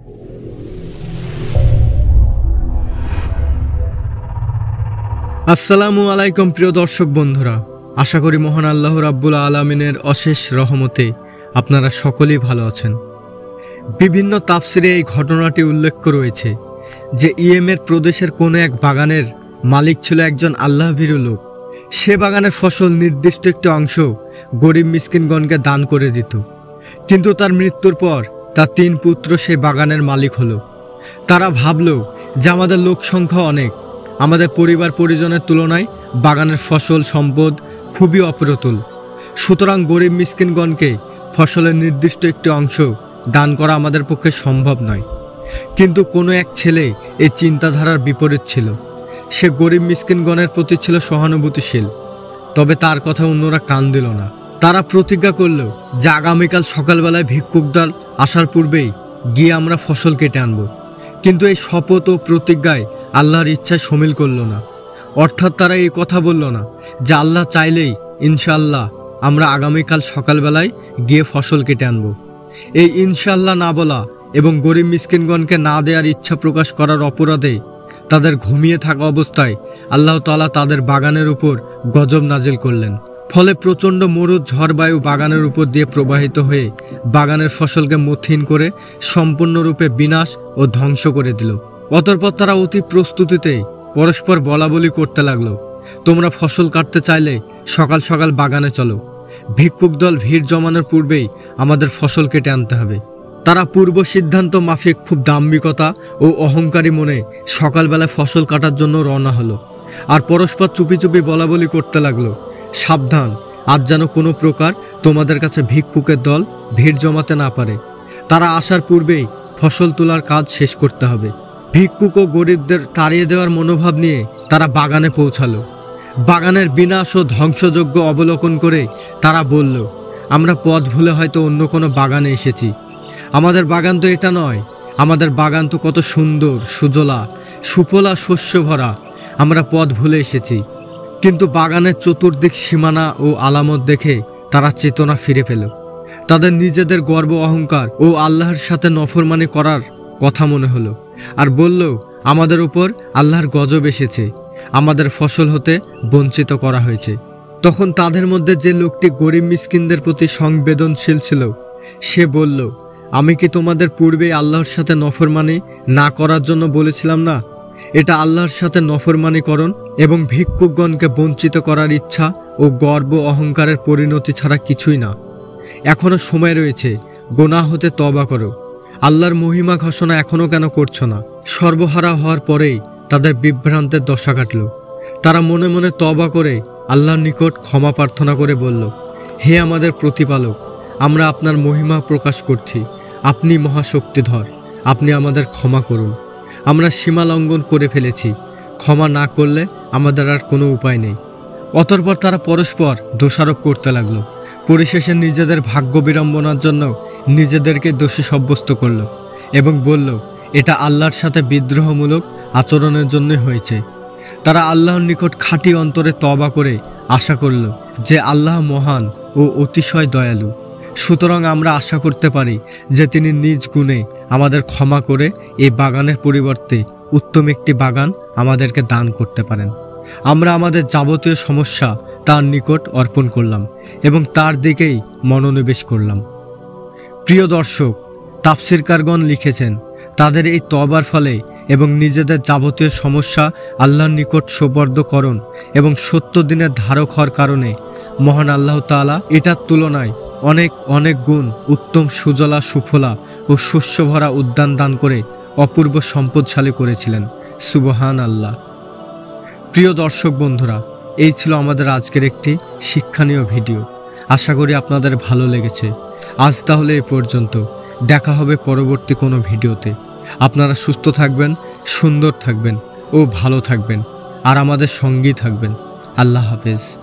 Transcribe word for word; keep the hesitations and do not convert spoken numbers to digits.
আসসালামু আলাইকুম প্রিয় দর্শক বন্ধুরা, আশা করি মহান আল্লাহ রাব্বুল আলামিনের অশেষ রহমতে আপনারা সকলেই ভালো আছেন। বিভিন্ন তাফসিরে এই ঘটনাটি উল্লেখ রয়েছে যে ইয়েমের প্রদেশের কোনো এক বাগানের মালিক ছিল একজন আল্লাহভীরু লোক। সে বাগানের ফসল নির্দিষ্ট একটি অংশ গরিব মিসকিনগণকে দান করে দিত, কিন্তু তার মৃত্যুর পর তার তিন পুত্র সেই বাগানের মালিক হলো। তারা ভাবল যে আমাদের লোক সংখ্যা অনেক, আমাদের পরিবার পরিজনের তুলনায় বাগানের ফসল সম্পদ খুবই অপ্রতুল, সুতরাং গরিব মিসকিনগণকে ফসলের নির্দিষ্ট একটি অংশ দান করা আমাদের পক্ষে সম্ভব নয়। কিন্তু কোনো এক ছেলে এই চিন্তাধারার বিপরীত ছিল। সে গরিব মিসকিনগণের প্রতি ছিল সহানুভূতিশীল, তবে তার কথা অন্যরা কান দিল না। তারা প্রতিজ্ঞা করল যে আগামীকাল সকালবেলায় ভিক্ষুক দল আসার পূর্বেই গিয়ে আমরা ফসল কেটে আনব। কিন্তু এই শপথ ও প্রতিজ্ঞায় আল্লাহর ইচ্ছায় শমিল করল না। অর্থাৎ তারা এই কথা বলল না যে আল্লাহ চাইলেই ইনশাআল্লাহ আমরা আগামীকাল সকালবেলায় গিয়ে ফসল কেটে আনব। এই ইনশাআল্লাহ না বলা এবং গরিব মিসকিনগণকে না দেওয়ার ইচ্ছা প্রকাশ করার অপরাধে তাদের ঘুমিয়ে থাকা অবস্থায় আল্লাহ তাআলা তাদের বাগানের উপর গজব নাজিল করলেন। ফলে প্রচণ্ড মরুদ ঝড়বায়ু বাগানের উপর দিয়ে প্রবাহিত হয়ে বাগানের ফসলকে মথিন করে সম্পূর্ণরূপে বিনাশ ও ধ্বংস করে দিল। অতঃপর তারা অতি প্রস্তুতিতে পরস্পর বলাবলি করতে লাগলো, তোমরা ফসল কাটতে চাইলে সকাল সকাল বাগানে চলো, ভিক্ষুক দল ভিড় জমানোর পূর্বেই আমাদের ফসল কেটে আনতে হবে। তারা পূর্ব সিদ্ধান্ত মাফিক খুব দাম্ভিকতা ও অহংকারী মনে সকালবেলায় ফসল কাটার জন্য রওনা হলো। আর পরস্পর চুপি চুপি বলাবলি করতে লাগলো, সাবধান, আজ যেন কোনো প্রকার তোমাদের কাছে ভিক্ষুকের দল ভিড় জমাতে না পারে। তারা আসার পূর্বেই ফসল তোলার কাজ শেষ করতে হবে। ভিক্ষুক ও গরিবদের তাড়িয়ে দেওয়ার মনোভাব নিয়ে তারা বাগানে পৌঁছালো। বাগানের বিনাশ ও ধ্বংসযজ্ঞ অবলোকন করে তারা বলল, আমরা পথ ভুলে হয়তো অন্য কোনো বাগানে এসেছি। আমাদের বাগান তো এটা নয়, আমাদের বাগান তো কত সুন্দর, সুজলা, সুফলা, শস্য ভরা। আমরা পথ ভুলে এসেছি। কিন্তু বাগানের চতুর্দিক সীমানা ও আলামত দেখে তারা চেতনা ফিরে পেল। তাদের নিজেদের গর্ব অহংকার ও আল্লাহর সাথে নফরমানি করার কথা মনে হলো, আর বলল, আমাদের উপর আল্লাহর গজব এসেছে, আমাদের ফসল হতে বঞ্চিত করা হয়েছে। তখন তাদের মধ্যে যে লোকটি গরিব মিসকিনদের প্রতি সংবেদনশীল ছিল, সে বলল, আমি কি তোমাদের পূর্বে আল্লাহর সাথে নফরমানি না করার জন্য বলেছিলাম না? এটা আল্লাহর সাথে নফরমানিকরণ এবং ভিক্ষুকগণকে বঞ্চিত করার ইচ্ছা ও গর্ব অহংকারের পরিণতি ছাড়া কিছুই না। এখনো সময় রয়েছে, গোনাহ হতে তওবা করো। আল্লাহর মহিমা ঘোষণা এখনো কেন করছো না? সর্বহারা হওয়ার পরেই তাদের বিভ্রান্তের দশা কাটল। তারা মনে মনে তওবা করে আল্লাহর নিকট ক্ষমা প্রার্থনা করে বলল, হে আমাদের প্রতিপালক, আমরা আপনার মহিমা প্রকাশ করছি, আপনি মহাশক্তিধর, আপনি আমাদের ক্ষমা করুন। আমরা সীমা লঙ্ঘন করে ফেলেছি, ক্ষমা না করলে আমাদের আর কোনো উপায় নেই। অতঃপর তারা পরস্পর দোষারোপ করতে লাগলো। পরিশেষে নিজেদের ভাগ্য বিড়ম্বনার জন্য নিজেদেরকে দোষী সাব্যস্ত করল এবং বলল, এটা আল্লাহর সাথে বিদ্রোহমূলক আচরণের জন্যই হয়েছে। তারা আল্লাহর নিকট খাঁটি অন্তরে তওবা করে আশা করল যে আল্লাহ মহান ও অতিশয় দয়ালু, সুতরাং আমরা আশা করতে পারি যে তিনি নিজ গুণে আমাদের ক্ষমা করে এই বাগানের পরিবর্তে উত্তম একটি বাগান আমাদেরকে দান করতে পারেন। আমরা আমাদের যাবতীয় সমস্যা তার নিকট অর্পণ করলাম এবং তার দিকেই মনোনিবেশ করলাম। প্রিয় দর্শক, তাফসিরকারগণ লিখেছেন, তাদের এই তওবার ফলে এবং নিজেদের যাবতীয় সমস্যা আল্লাহর নিকট সোপর্দকরণ এবং সত্য দিনের ধারক হওয়ার কারণে মহান আল্লাহ তাআলা এটার তুলনায় অনেক অনেক গুণ উত্তম সুজলা সুফলা ও শস্যভরা উদ্যান দান করে অপূর্ব সম্পদশালী করেছিলেন। সুবহান আল্লাহ। প্রিয় দর্শক বন্ধুরা, এই ছিল আমাদের আজকের একটি শিক্ষণীয় ভিডিও। আশা করি আপনাদের ভালো লেগেছে। আজ তাহলে এ পর্যন্ত, দেখা হবে পরবর্তী কোনো ভিডিওতে। আপনারা সুস্থ থাকবেন, সুন্দর থাকবেন ও ভালো থাকবেন, আর আমাদের সঙ্গী থাকবেন। আল্লাহ হাফেজ।